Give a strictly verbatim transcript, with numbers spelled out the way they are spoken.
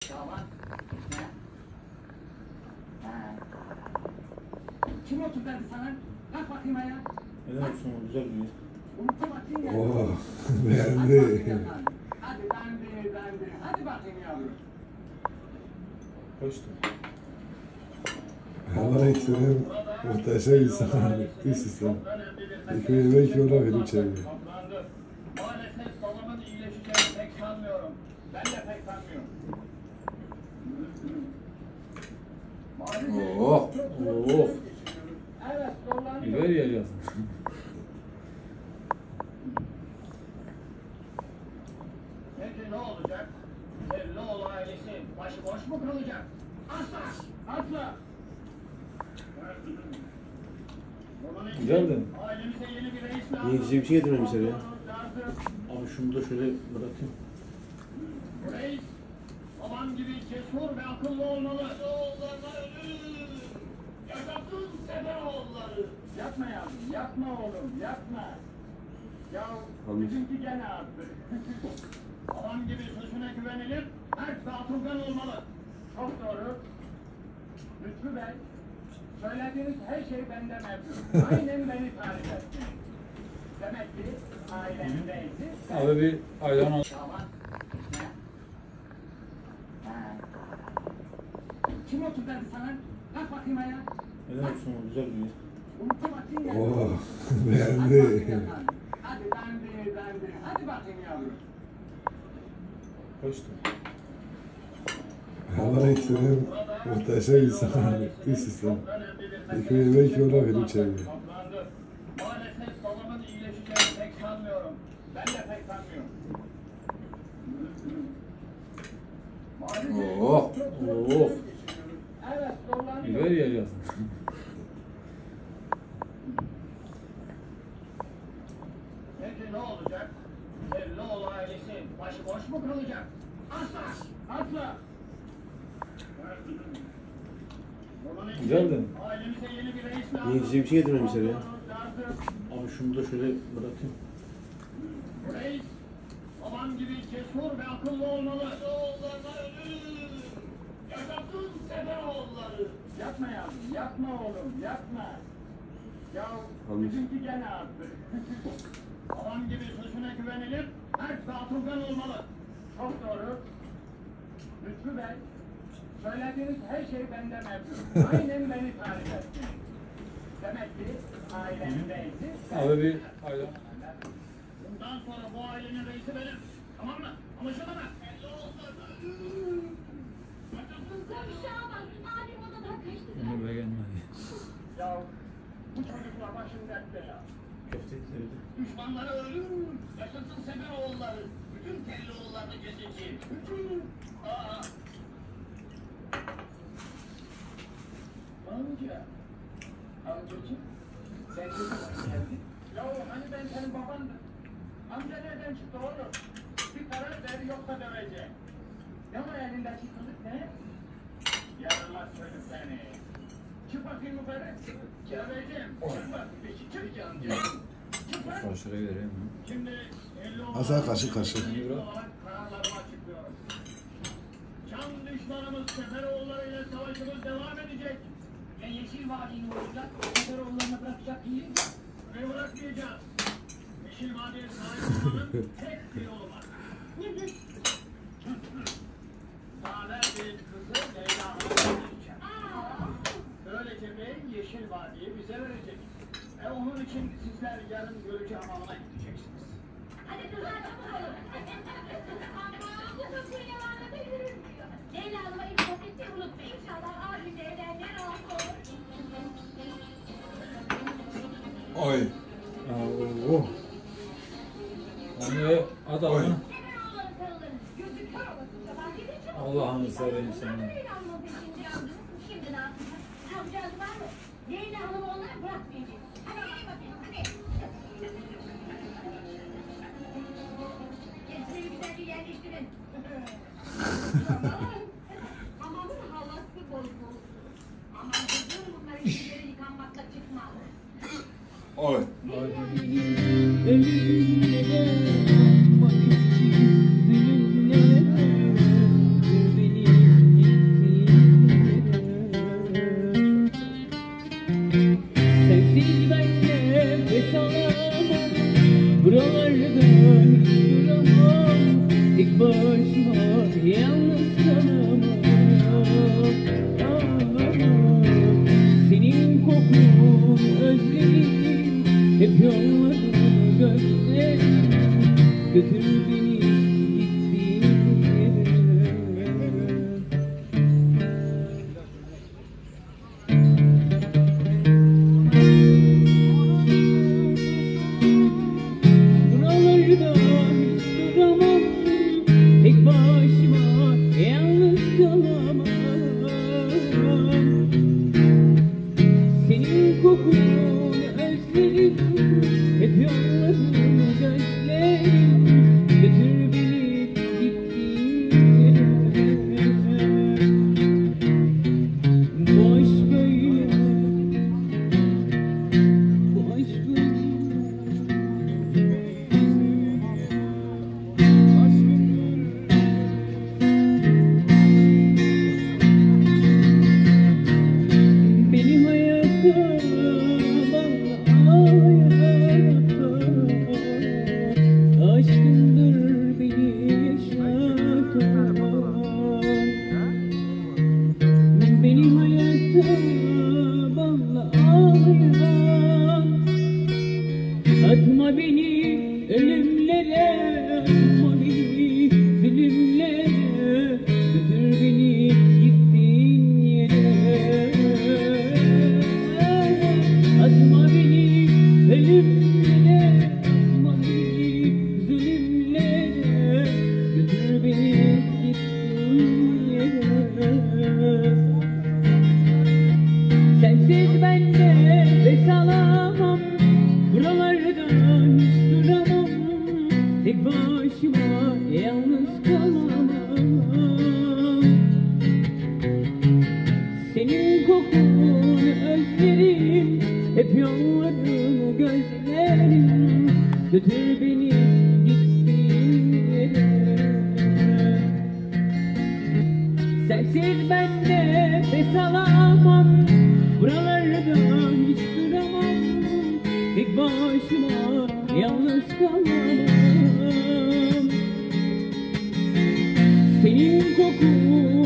Kim otur dedi sana? Kalk bakayım ayağa. Neden olsun o güzel bir Oh, beğendi. Hadi beğendi, beğendi. Hadi bakayım yavrum. Hoştu. Allah eklerim. Muhteşem insanlar. Üst üste. Ekmeği belki ona verip çeviriyor. Maalesef babamın iyileşeceğini pek sanmıyorum. Ben de pek sanmıyorum. Oh, oh. Evet, zorlanıyor. Biber yiyeceğiz. Peki ne olacak? Evlioğlu ailesi başıboş mu kalacak? Asla! Asla! Güzeldi. Ailemize yeni bir reis lazım. Yiyecek bir şey getirmemişler ya. Abi şunu da şöyle bırakayım. Reis, babam gibi cesur ve akıllı olmalı. Oğullarına ölür. Yaşasın Seferoğulları. Yapma yavrum, yapma oğlum, yapma. Ya bizimki gene arttı. Babam gibi sözüne güvenilir, her atılgan olmalı. Çok doğru. Lütfü Bey, söylediğiniz her şey bende mevcut. Aynen beni tarif etti. Demek ki ailemdeydi. Abi bir ayran al. Tamam. Kim otur dedi sana? Kalk bakayım ayağa. Neden olsun o güzel bir Unutma bakayım ya. Oh, Hadi beğendi. bakayım. Hadi beğendi, beğendi. Hadi bakayım yavrum. Hoştu. Allah eklerim. Muhteşem insanlar. Üst üste. Ekmeği belki ona verip çeviriyor. Maalesef babamın iyileşeceğini pek sanmıyorum. Ben de pek sanmıyorum. Oh, oh. Evet, zorlanıyor. Biber yiyeceğiz. Peki ne olacak? Evlioğlu ailesi başıboş mu kalacak? Asla! Asla! Güzeldi. Ailemize yeni bir reis lazım. Yiyecek bir şey getirmemişler ya. Abi şunu da şöyle bırakayım. Reis, babam gibi cesur ve akıllı olmalı. Oğullarına ölür. Yaşasın Seferoğulları. Yapma yavrum, yapma oğlum, yapma. Ya bizimki gene arttı. Babam gibi sözüne güvenilir, her atılgan olmalı. Çok doğru. Lütfü Bey, söylediğiniz her şey bende mevcut. Aynen beni tarif etti. Demek ki ailemdeydi. Abi bir ayran. Bundan sonra bu ailenin reisi benim. Tamam mı? Anlaşıldı mı? Aşağı bak, abim odadan kaçtı. Onu beğenmedi. Ya bu çocuklar başım dertte ya. Köfte sevdi. Düşmanları ölür. Yaşasın Seferoğulları. Bütün Telloğullarını keseceğim. Bütün. Aa. Amca. Amcacığım. Sen ne zaman geldin? Ya hani ben senin babandım. Amca nereden çıktı oğlum? Bir karar ver yoksa döveceğim. Ne var elindeki kılık ne? Yaramaz çocuk seni. Çık bakayım yukarı. Döveceğim. Çık bak. Çık amca. Çık bak. Kaşığı vereyim mi? Şimdi elli Hasan kaşı kaşı. olarak kararlarımı açıklıyorum. Can düşmanımız Seferoğulları ile savaşımız devam edecek. Ya Yeşil Vadi'nin olacak, Seferoğullarını bırakacak değiliz. Ve bırakmayacağız. Yeşil Vadi'ye sahip olmanın tek bir yolu var. Nedir? Taner Bey'in kızı Leyla'nı vereceğim. Böylece Bey Yeşil Vadi'yi bize verecek. Ve onun için sizler yarın görücü hamamına gideceksiniz. Hadi kızlar çabuk olun. Ama bu kızın yalanla da yürür diyor. Leyla Hanım'a iltifat etti, unutmayın. İnşallah abimle evlenenler olur. Oy. Oh. Anne hadi Oy. abi. Seferoğulları karıların gözü kör olasıca fark edince... Allah'ını seveyim seni. Leyla peşindir amcanız. Şimdi ne yapacağız? Yapacağız var mı? Leyla Hanım'ı onlara bırakmayacağız. Hadi gel bakayım, hadi. Gezmeyi güzelce yerleştirin. Hamamın havası bozuldu. Aman kızım bunların işleri yıkanmakla çıkmaz. Oy. Beni götür beni gittiğin yere. Sensiz ben nefes alamam, buralarda hiç duramam. Tek başıma yalnız kalamam. Senin kokun